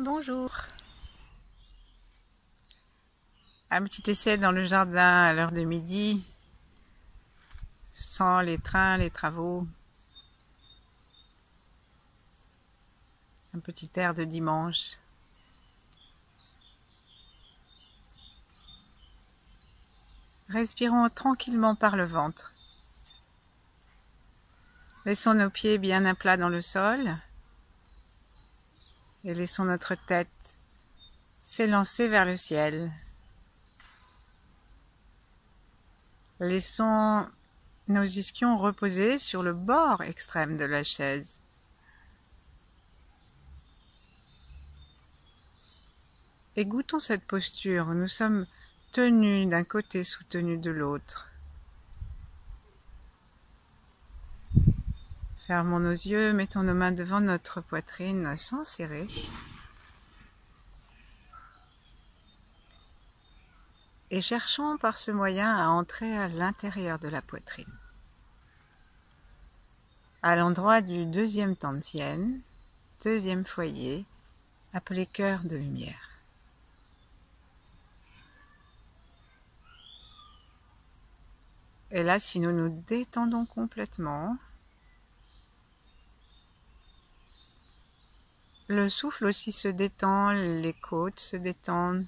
Bonjour. Un petit essai dans le jardin à l'heure de midi, sans les trains, les travaux. Un petit air de dimanche. Respirons tranquillement par le ventre. Laissons nos pieds bien à plat dans le sol et laissons notre tête s'élancer vers le ciel. Laissons nos ischions reposer sur le bord extrême de la chaise. Et goûtons cette posture où nous sommes tenus d'un côté, soutenus de l'autre. Fermons nos yeux, mettons nos mains devant notre poitrine sans serrer. Et cherchons par ce moyen à entrer à l'intérieur de la poitrine, à l'endroit du deuxième tantienne, deuxième foyer, appelé cœur de lumière. Et là, si nous nous détendons complètement, le souffle aussi se détend, les côtes se détendent,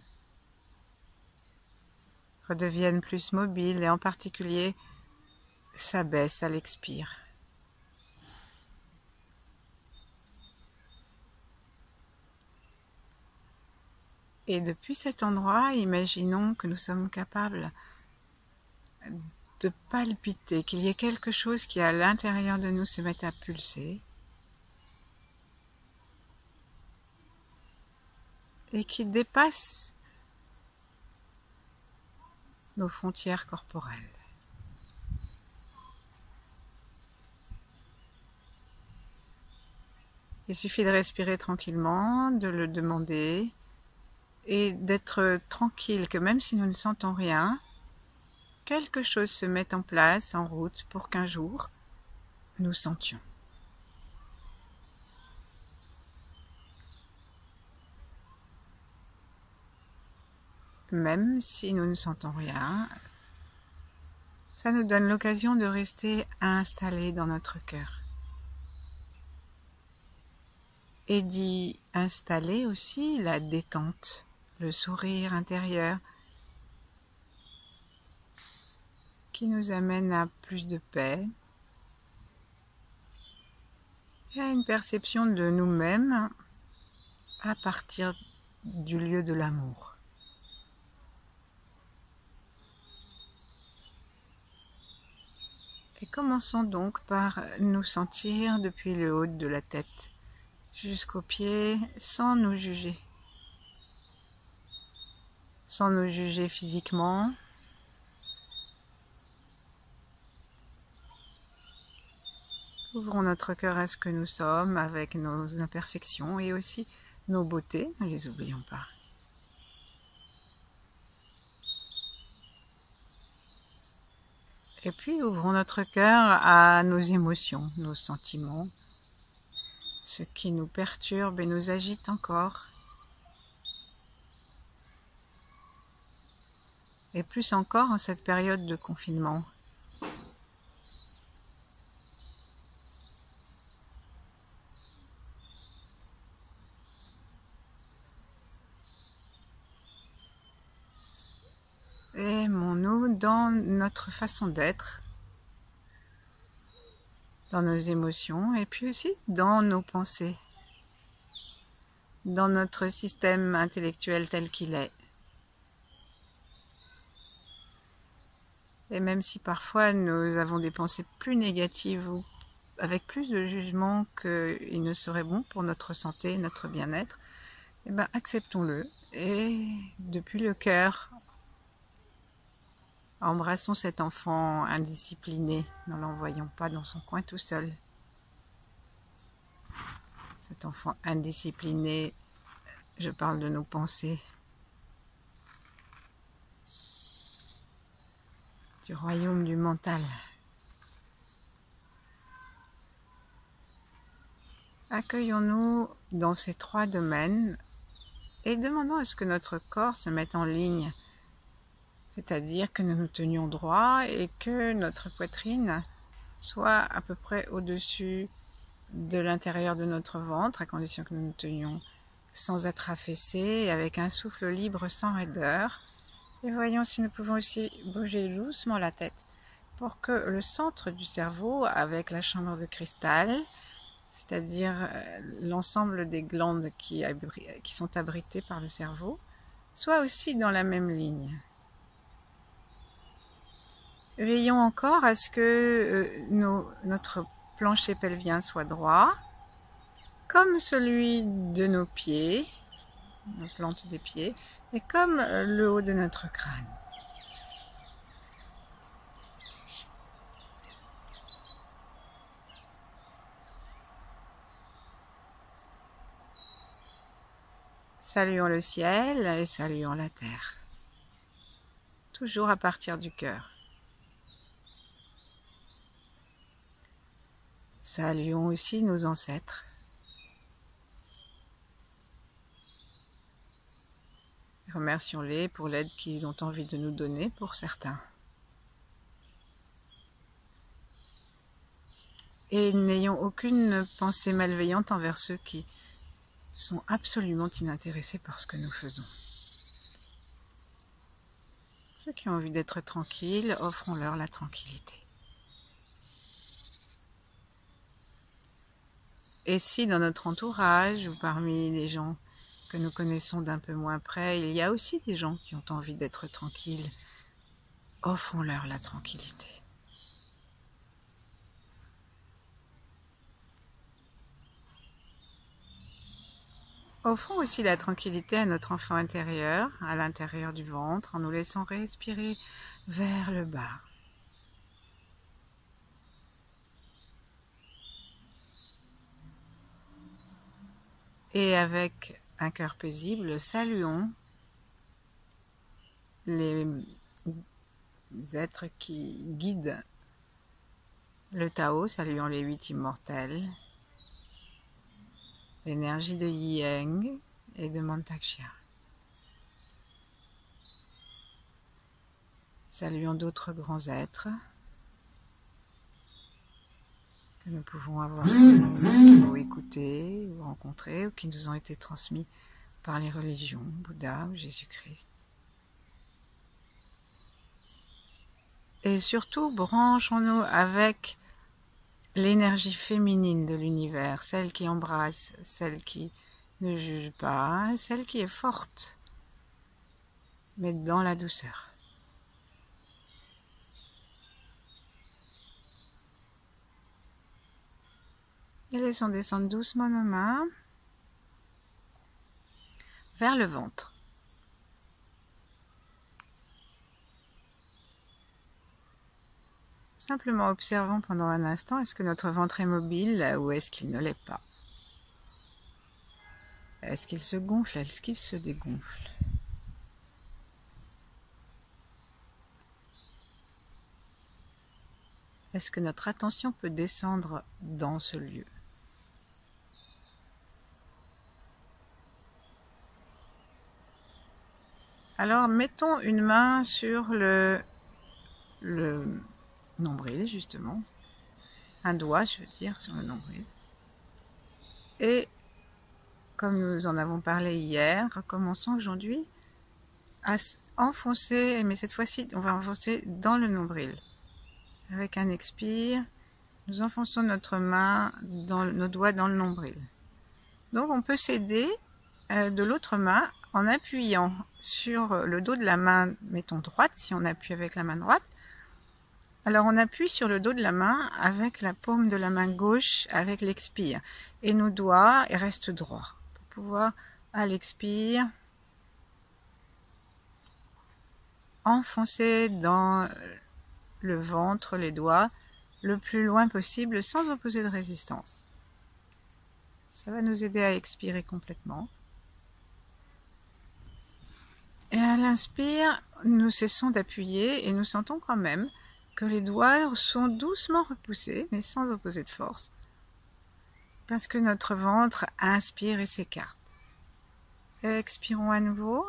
redeviennent plus mobiles et en particulier s'abaissent à l'expire. Et depuis cet endroit, imaginons que nous sommes capables de palpiter, qu'il y ait quelque chose qui à l'intérieur de nous se mette à pulser et qui dépasse nos frontières corporelles. Il suffit de respirer tranquillement, de le demander et d'être tranquille que même si nous ne sentons rien, quelque chose se met en place, en route, pour qu'un jour, nous sentions. Même si nous ne sentons rien, ça nous donne l'occasion de rester installés dans notre cœur. Et d'y installer aussi la détente, le sourire intérieur, qui nous amène à plus de paix et à une perception de nous-mêmes à partir du lieu de l'amour. Et commençons donc par nous sentir depuis le haut de la tête jusqu'aux pieds sans nous juger. Sans nous juger physiquement, ouvrons notre cœur à ce que nous sommes avec nos imperfections et aussi nos beautés, ne les oublions pas. Et puis ouvrons notre cœur à nos émotions, nos sentiments, ce qui nous perturbe et nous agite encore. Et plus encore en cette période de confinement. Aimons-nous dans notre façon d'être, dans nos émotions et puis aussi dans nos pensées, dans notre système intellectuel tel qu'il est. Et même si parfois nous avons des pensées plus négatives ou avec plus de jugement qu'il ne serait bon pour notre santé, notre bien-être, eh bien acceptons-le et depuis le cœur, embrassons cet enfant indiscipliné, ne l'envoyons pas dans son coin tout seul. Cet enfant indiscipliné, je parle de nos pensées, du royaume du mental. Accueillons-nous dans ces trois domaines Et demandons à ce que notre corps se mette en ligne, c'est-à-dire que nous nous tenions droit et que notre poitrine soit à peu près au-dessus de l'intérieur de notre ventre, à condition que nous nous tenions sans être affaissés, avec un souffle libre sans raideur. Et voyons si nous pouvons aussi bouger doucement la tête pour que le centre du cerveau, avec la chambre de cristal, c'est-à-dire l'ensemble des glandes qui sont abritées par le cerveau, soit aussi dans la même ligne. Veillons encore à ce que notre plancher pelvien soit droit, comme celui de nos pieds, la plante des pieds, et comme le haut de notre crâne. Saluons le ciel et saluons la terre. Toujours à partir du cœur. Saluons aussi nos ancêtres. Remercions-les pour l'aide qu'ils ont envie de nous donner pour certains. Et n'ayons aucune pensée malveillante envers ceux qui sont absolument inintéressés par ce que nous faisons. Ceux qui ont envie d'être tranquilles, offrons-leur la tranquillité. Et si dans notre entourage ou parmi les gens que nous connaissons d'un peu moins près, il y a aussi des gens qui ont envie d'être tranquilles, offrons-leur la tranquillité. Offrons aussi la tranquillité à notre enfant intérieur, à l'intérieur du ventre, en nous laissant respirer vers le bas. Et avec un cœur paisible, saluons les êtres qui guident le Tao, saluons les 8 immortels, l'énergie de Yi-Yang et de Mantak-Chia. Saluons d'autres grands êtres que nous pouvons avoir ou écouter ou rencontrer ou qui nous ont été transmis par les religions, Bouddha ou Jésus-Christ. Et surtout, branchons-nous avec l'énergie féminine de l'univers, celle qui embrasse, celle qui ne juge pas, celle qui est forte, mais dans la douceur. Et laissons descendre doucement nos mains vers le ventre. Simplement observons pendant un instant, est-ce que notre ventre est mobile ou est-ce qu'il ne l'est pas? Est-ce qu'il se gonfle? Est-ce qu'il se dégonfle? Est-ce que notre attention peut descendre dans ce lieu? Alors, mettons une main sur le nombril, justement. Un doigt, je veux dire, sur le nombril. Et, comme nous en avons parlé hier, recommençons aujourd'hui à enfoncer, mais cette fois-ci, on va enfoncer dans le nombril. Avec un expire, nous enfonçons notre main, nos doigts dans le nombril. Donc, on peut s'aider de l'autre main en appuyant sur le dos de la main, mettons droite, si on appuie avec la main droite. Alors on appuie sur le dos de la main avec la paume de la main gauche avec l'expire. Et nos doigts restent droits pour pouvoir, à l'expire, enfoncer dans le ventre les doigts le plus loin possible sans opposer de résistance. Ça va nous aider à expirer complètement. Et à l'inspire, nous cessons d'appuyer et nous sentons quand même que les doigts sont doucement repoussés, mais sans opposer de force, parce que notre ventre inspire et s'écarte. Expirons à nouveau.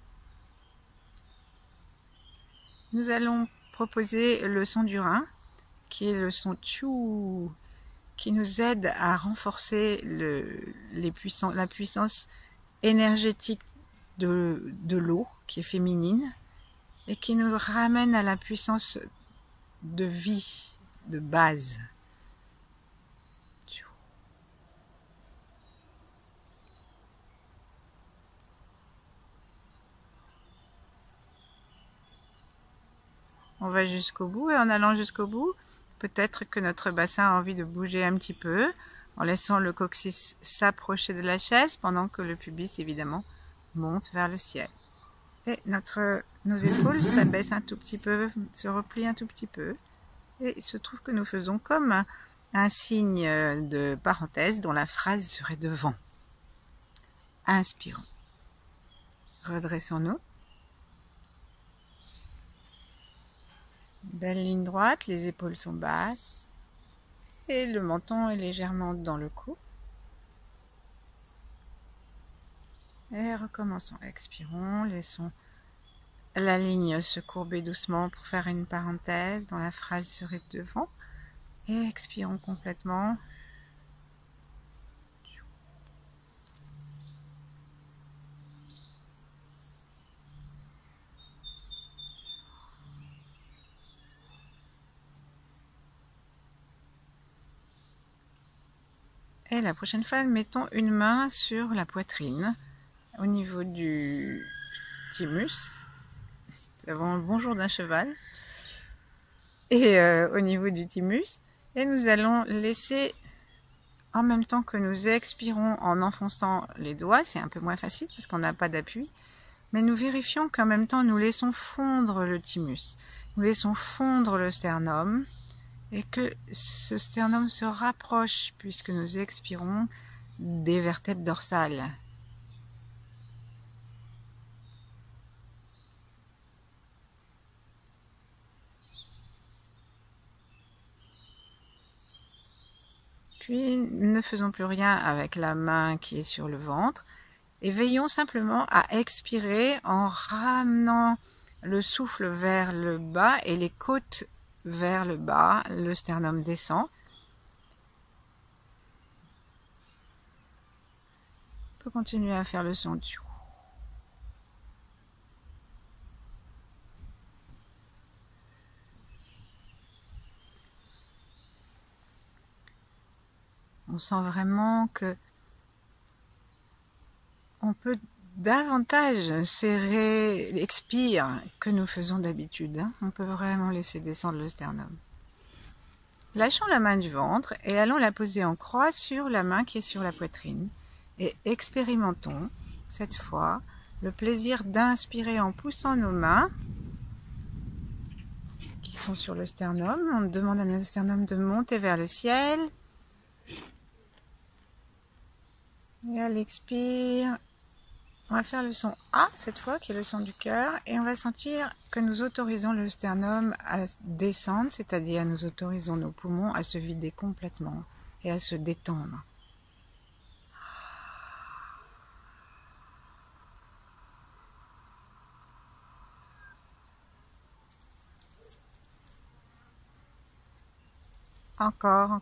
Nous allons proposer le son du rein, qui est le son tchou, qui nous aide à renforcer la puissance énergétique de l'eau, qui est féminine, et qui nous ramène à la puissance de vie, de base. On va jusqu'au bout, et en allant jusqu'au bout, peut-être que notre bassin a envie de bouger un petit peu, en laissant le coccyx s'approcher de la chaise, pendant que le pubis, évidemment, monte vers le ciel. Et nos épaules s'abaissent un tout petit peu, se replient un tout petit peu, et il se trouve que nous faisons comme un signe de parenthèse dont la phrase serait devant. Inspirons. Redressons-nous. Belle ligne droite, les épaules sont basses et le menton est légèrement dans le cou. Et recommençons. Expirons, laissons la ligne se courber doucement pour faire une parenthèse dont la phrase serait devant. Et expirons complètement. Et la prochaine fois, mettons une main sur la poitrine, au niveau du thymus. Nous avons le bonjour d'un cheval. Et au niveau du thymus. Et nous allons laisser, en même temps que nous expirons en enfonçant les doigts, c'est un peu moins facile parce qu'on n'a pas d'appui, mais nous vérifions qu'en même temps nous laissons fondre le thymus. Nous laissons fondre le sternum. Et que ce sternum se rapproche, puisque nous expirons, des vertèbres dorsales. Puis, ne faisons plus rien avec la main qui est sur le ventre, et veillons simplement à expirer en ramenant le souffle vers le bas et les côtes vers le bas, le sternum descend. On peut continuer à faire le son du. On sent vraiment que on peut davantage serrer l'expire que nous faisons d'habitude. On peut vraiment laisser descendre le sternum. Lâchons la main du ventre et allons la poser en croix sur la main qui est sur la poitrine. Et expérimentons, cette fois, le plaisir d'inspirer en poussant nos mains qui sont sur le sternum. On demande à notre sternum de monter vers le ciel. Et à l'expire, on va faire le son A cette fois, qui est le son du cœur, et on va sentir que nous autorisons le sternum à descendre, c'est-à-dire nous autorisons nos poumons à se vider complètement et à se détendre. Encore.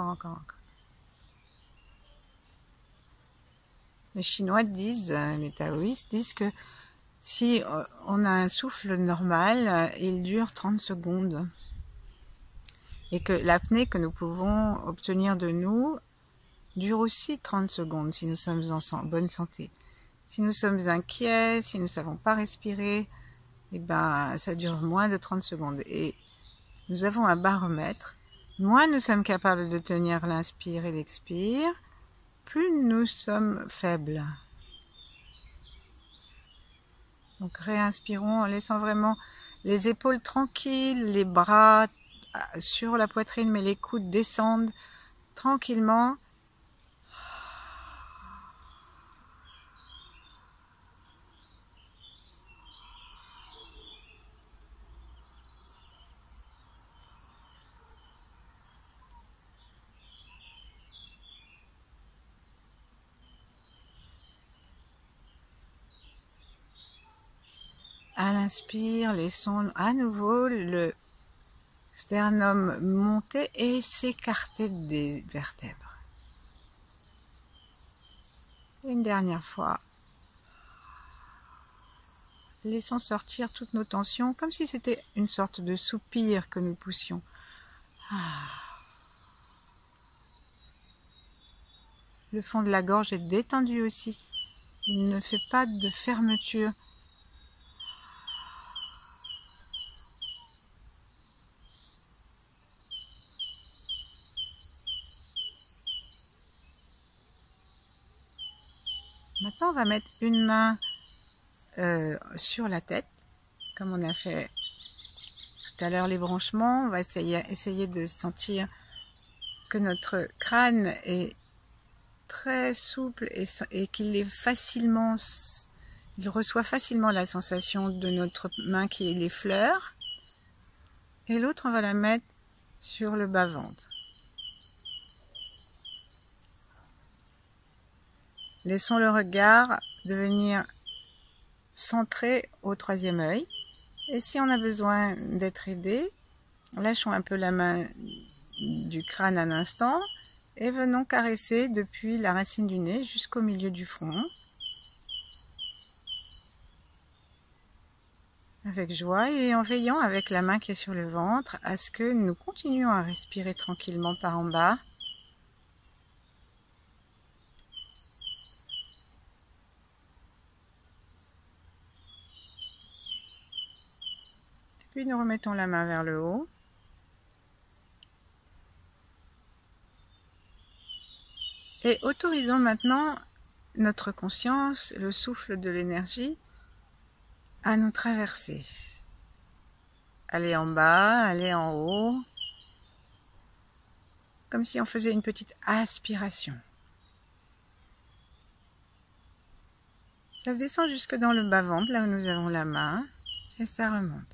Les Chinois disent, les taoïstes disent que si on a un souffle normal, il dure 30 secondes. Et que l'apnée que nous pouvons obtenir de nous dure aussi 30 secondes si nous sommes en bonne santé. Si nous sommes inquiets, si nous ne savons pas respirer, eh ben, ça dure moins de 30 secondes. Et nous avons un baromètre. Moins nous sommes capables de tenir l'inspire et l'expire, plus nous sommes faibles. Donc réinspirons en laissant vraiment les épaules tranquilles, les bras sur la poitrine, mais les coudes descendent tranquillement. À l'inspire, laissons à nouveau le sternum monter et s'écarter des vertèbres. Une dernière fois. Laissons sortir toutes nos tensions comme si c'était une sorte de soupir que nous poussions. Le fond de la gorge est détendu aussi. Il ne fait pas de fermeture. Maintenant, on va mettre une main sur la tête, comme on a fait tout à l'heure les branchements. On va essayer de sentir que notre crâne est très souple et qu'il est facilement, il reçoit facilement la sensation de notre main qui l'effleure. Et l'autre, on va la mettre sur le bas-ventre. Laissons le regard devenir centré au troisième œil. Et si on a besoin d'être aidé, lâchons un peu la main du crâne un instant et venons caresser depuis la racine du nez jusqu'au milieu du front. Avec joie et en veillant avec la main qui est sur le ventre à ce que nous continuions à respirer tranquillement par en bas. Puis nous remettons la main vers le haut. Et autorisons maintenant notre conscience, le souffle de l'énergie, à nous traverser. Aller en bas, aller en haut, comme si on faisait une petite aspiration. Ça descend jusque dans le bas-ventre, là où nous avons la main, et ça remonte.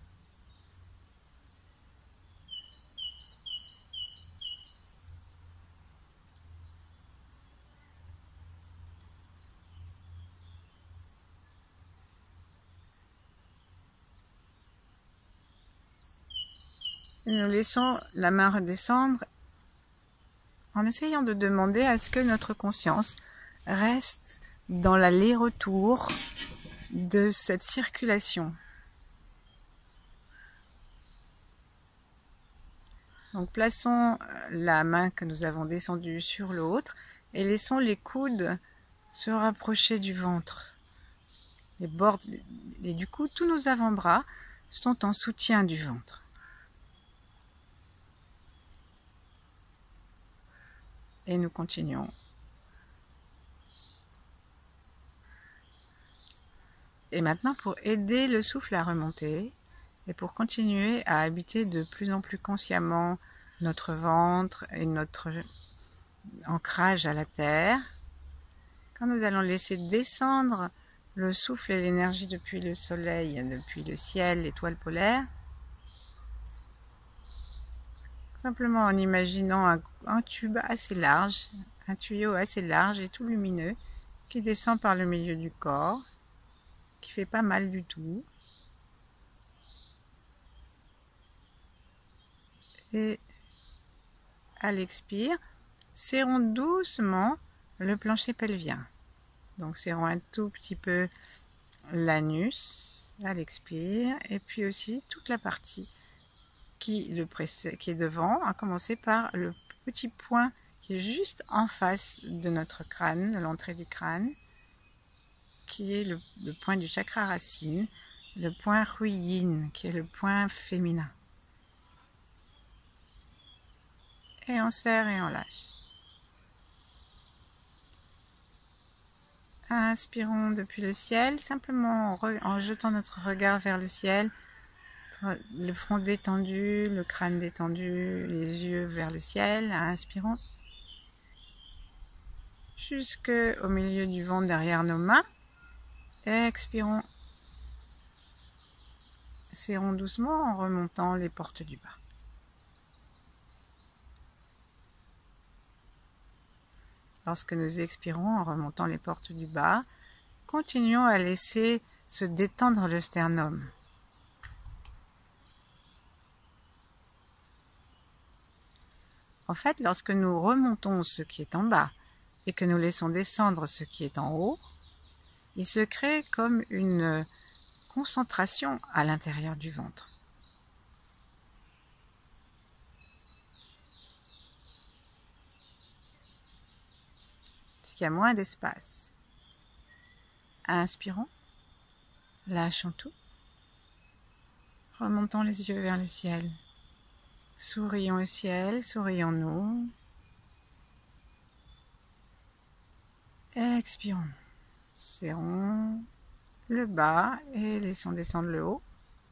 Nous laissons la main redescendre en essayant de demander à ce que notre conscience reste dans l'aller-retour de cette circulation. Donc plaçons la main que nous avons descendue sur l'autre et laissons les coudes se rapprocher du ventre. Les bords et du coup tous nos avant-bras sont en soutien du ventre. Et nous continuons. Et maintenant, pour aider le souffle à remonter et pour continuer à habiter de plus en plus consciemment notre ventre et notre ancrage à la terre, quand nous allons laisser descendre le souffle et l'énergie depuis le soleil, depuis le ciel, l'étoile polaire, simplement en imaginant un tube assez large, un tuyau assez large et tout lumineux qui descend par le milieu du corps, qui fait pas mal du tout. Et à l'expire, serrons doucement le plancher pelvien. Donc serrons un tout petit peu l'anus à l'expire et puis aussi toute la partie qui est devant, à commencer par le petit point qui est juste en face de notre crâne, de l'entrée du crâne, qui est le point du chakra racine, le point Yin, qui est le point féminin. Et on serre et on lâche. Inspirons depuis le ciel, simplement en jetant notre regard vers le ciel, le front détendu, le crâne détendu, les yeux vers le ciel. Inspirons jusqu'au milieu du ventre derrière nos mains. Expirons. Serrons doucement en remontant les portes du bas. Lorsque nous expirons en remontant les portes du bas, continuons à laisser se détendre le sternum. En fait, lorsque nous remontons ce qui est en bas et que nous laissons descendre ce qui est en haut, il se crée comme une concentration à l'intérieur du ventre. Parce qu'il y a moins d'espace. Inspirons, lâchons tout, remontons les yeux vers le ciel. Sourions au ciel, sourions-nous. Expirons. Serrons le bas et laissons descendre le haut.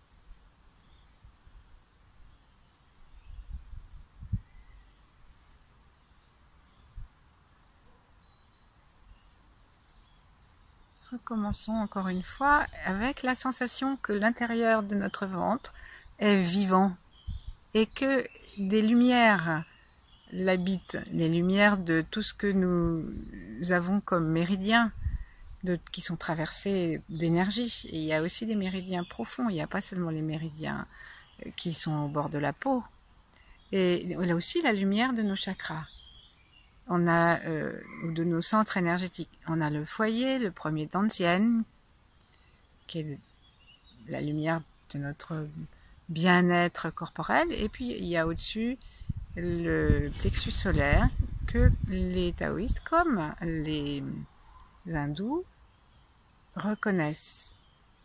Recommençons encore une fois avec la sensation que l'intérieur de notre ventre est vivant et que des lumières l'habitent, les lumières de tout ce que nous avons comme méridiens qui sont traversés d'énergie. Et il y a aussi des méridiens profonds, il n'y a pas seulement les méridiens qui sont au bord de la peau. Et on a aussi la lumière de nos chakras. On a de nos centres énergétiques. On a le foyer, le premier dantian, qui est la lumière de notre bien-être corporel. Et puis il y a au-dessus le plexus solaire que les taoïstes, comme les hindous, reconnaissent.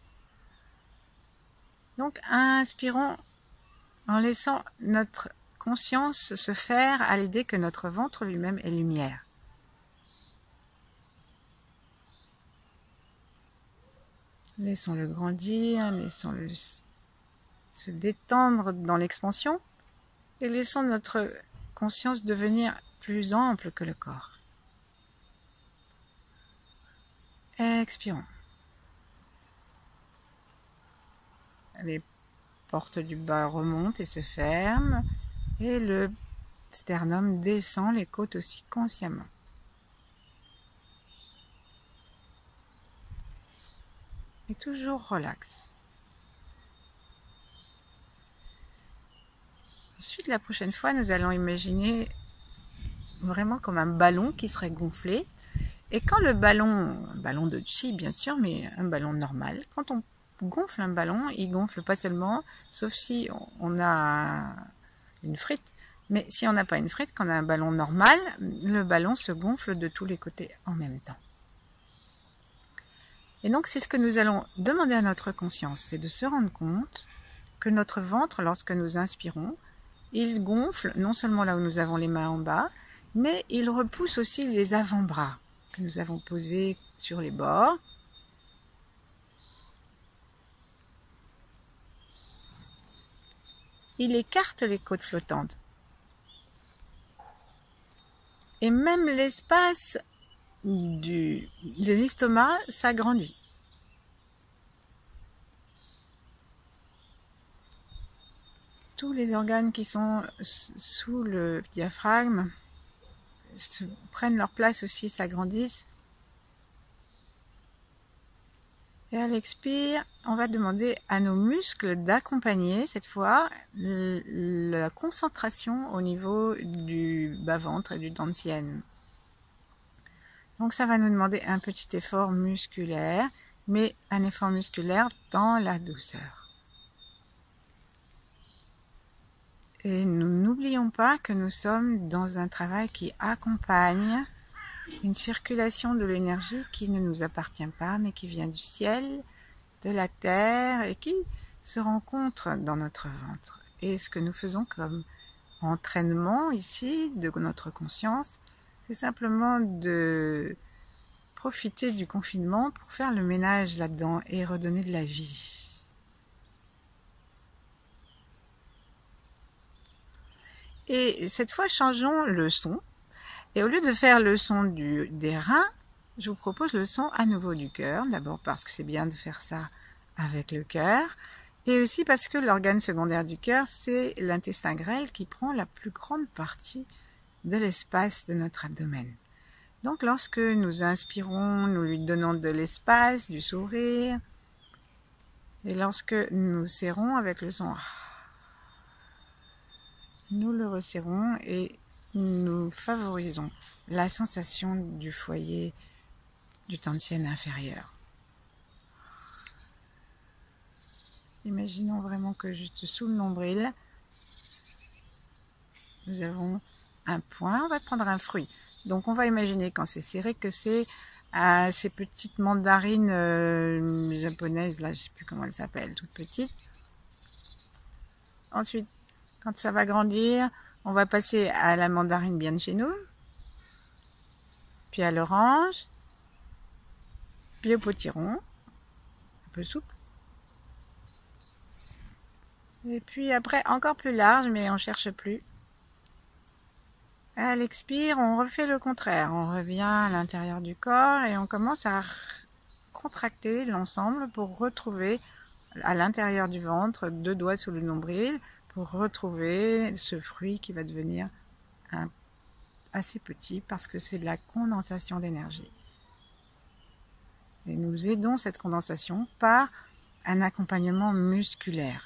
Donc inspirons en laissant notre conscience se faire à l'idée que notre ventre lui-même est lumière. Laissons-le grandir, laissons-le se détendre dans l'expansion et laissons notre conscience devenir plus ample que le corps. Expirons. Les portes du bas remontent et se ferment et le sternum descend les côtes aussi consciemment. Et toujours relax. Ensuite, la prochaine fois, nous allons imaginer vraiment comme un ballon qui serait gonflé. Et quand le ballon, un ballon de chi bien sûr, mais un ballon normal, quand on gonfle un ballon, il gonfle pas seulement, sauf si on a une frite. Mais si on n'a pas une frite, quand on a un ballon normal, le ballon se gonfle de tous les côtés en même temps. Et donc c'est ce que nous allons demander à notre conscience, c'est de se rendre compte que notre ventre, lorsque nous inspirons, il gonfle non seulement là où nous avons les mains en bas, mais il repousse aussi les avant-bras que nous avons posés sur les bords. Il écarte les côtes flottantes. Et même l'espace de l'estomac s'agrandit. Tous les organes qui sont sous le diaphragme prennent leur place aussi, s'agrandissent. Et à l'expire, on va demander à nos muscles d'accompagner cette fois la concentration au niveau du bas-ventre et du dantian. Donc ça va nous demander un petit effort musculaire, mais un effort musculaire dans la douceur. Et nous n'oublions pas que nous sommes dans un travail qui accompagne une circulation de l'énergie qui ne nous appartient pas, mais qui vient du ciel, de la terre, et qui se rencontre dans notre ventre. Et ce que nous faisons comme entraînement ici de notre conscience, c'est simplement de profiter du confinement pour faire le ménage là-dedans et redonner de la vie. Et cette fois, changeons le son. Et au lieu de faire le son des reins, je vous propose le son à nouveau du cœur. D'abord parce que c'est bien de faire ça avec le cœur. Et aussi parce que l'organe secondaire du cœur, c'est l'intestin grêle qui prend la plus grande partie de l'espace de notre abdomen. Donc lorsque nous inspirons, nous lui donnons de l'espace, du sourire. Et lorsque nous serrons avec le son, nous le resserrons et nous favorisons la sensation du foyer du Tantian inférieur. Imaginons vraiment que juste sous le nombril, nous avons un point. On va prendre un fruit. Donc on va imaginer quand c'est serré que c'est ces petites mandarines japonaises, là je sais plus comment elles s'appellent, toutes petites. Ensuite, quand ça va grandir, on va passer à la mandarine bien de chez nous, puis à l'orange, puis au potiron, un peu souple. Et puis après, encore plus large, mais on cherche plus. À l'expire, on refait le contraire. On revient à l'intérieur du corps et on commence à contracter l'ensemble pour retrouver à l'intérieur du ventre, 2 doigts sous le nombril, pour retrouver ce fruit qui va devenir assez petit parce que c'est de la condensation d'énergie. Et nous aidons cette condensation par un accompagnement musculaire.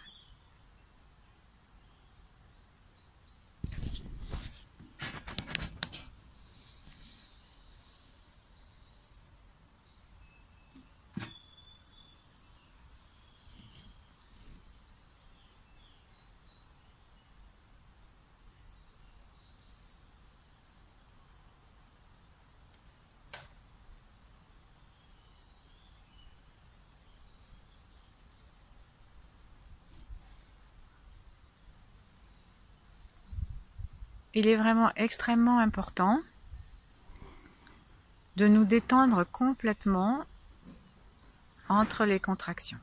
Il est vraiment extrêmement important de nous détendre complètement entre les contractions.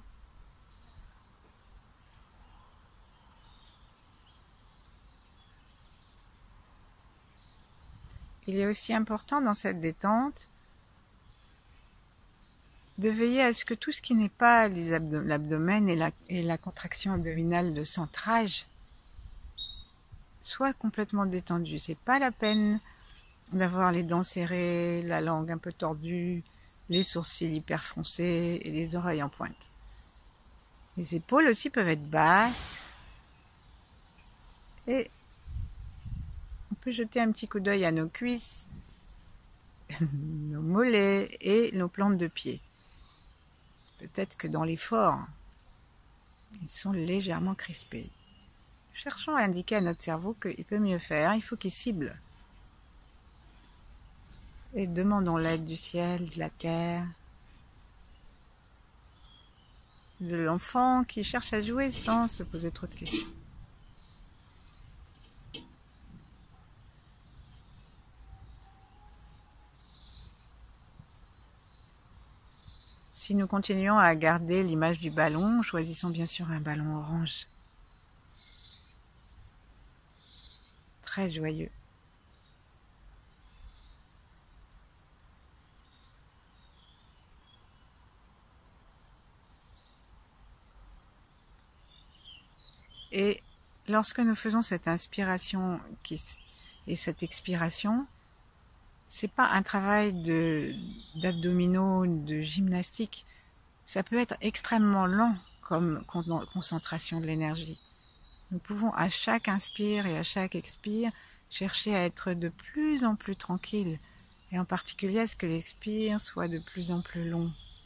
Il est aussi important dans cette détente de veiller à ce que tout ce qui n'est pas l'abdomen et la contraction abdominale de centrage soit complètement détendu. C'est pas la peine d'avoir les dents serrées, la langue un peu tordue, les sourcils hyper froncés et les oreilles en pointe. Les épaules aussi peuvent être basses et on peut jeter un petit coup d'œil à nos cuisses, nos mollets et nos plantes de pied. Peut-être que dans l'effort, ils sont légèrement crispés. Cherchons à indiquer à notre cerveau qu'il peut mieux faire, il faut qu'il cible. Et demandons l'aide du ciel, de la terre, de l'enfant qui cherche à jouer sans se poser trop de questions. Si nous continuons à garder l'image du ballon, choisissons bien sûr un ballon orange. Très joyeux. Et lorsque nous faisons cette inspiration et cette expiration, c'est pas un travail d'abdominaux, de gymnastique. Ça peut être extrêmement lent comme concentration de l'énergie. Nous pouvons à chaque inspire et à chaque expire chercher à être de plus en plus tranquille et en particulier à ce que l'expire soit de plus en plus long.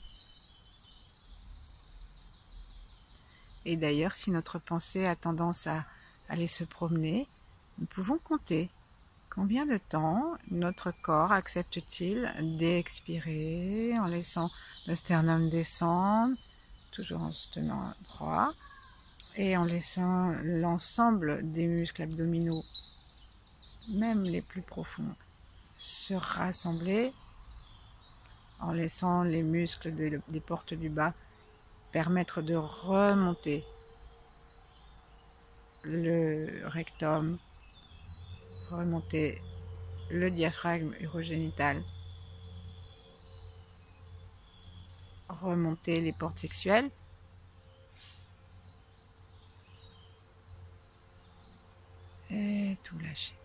Et d'ailleurs, si notre pensée a tendance à aller se promener, nous pouvons compter. Combien de temps notre corps accepte-t-il d'expirer en laissant le sternum descendre, toujours en se tenant droit, et en laissant l'ensemble des muscles abdominaux, même les plus profonds, se rassembler, en laissant les muscles des portes du bas permettre de remonter le rectum, remonter le diaphragme urogénital, remonter les portes sexuelles, et tout lâcher.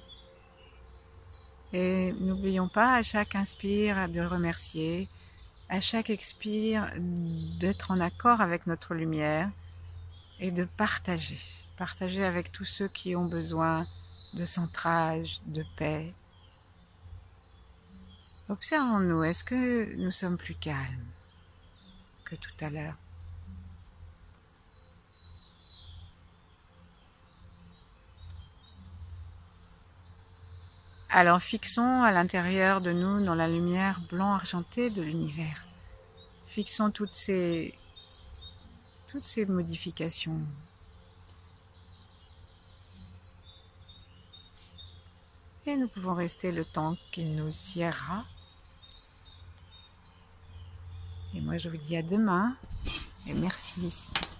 Et n'oublions pas à chaque inspire de remercier à chaque expire, d'être en accord avec notre lumière et de partager. Partager avec tous ceux qui ont besoin de centrage, de paix. Observons-nous, est-ce que nous sommes plus calmes que tout à l'heure? Alors fixons à l'intérieur de nous, dans la lumière blanc argentée de l'univers, fixons toutes ces modifications. Et nous pouvons rester le temps qu'il nous ira. Et moi je vous dis à demain et merci.